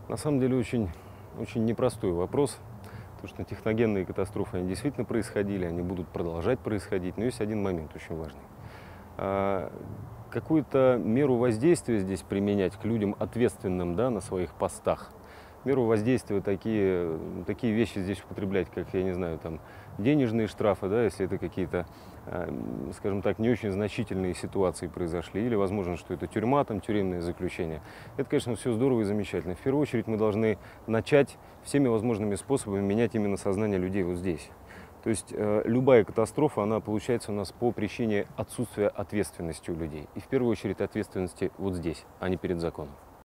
На самом деле очень непростой вопрос, потому что техногенные катастрофы, они действительно происходили, они будут продолжать происходить, но есть один момент очень важный. Какую-то меру воздействия здесь применять к людям, ответственным, да, на своих постах. Меру воздействия такие вещи здесь употреблять, как, я не знаю, там, денежные штрафы, да, если это какие-то, скажем так, не очень значительные ситуации произошли, или, возможно, что это тюрьма, там, тюремное заключение. Это, конечно, все здорово и замечательно. В первую очередь мы должны начать всеми возможными способами менять именно сознание людей вот здесь. То есть любая катастрофа, она получается у нас по причине отсутствия ответственности у людей. И в первую очередь ответственности вот здесь, а не перед законом.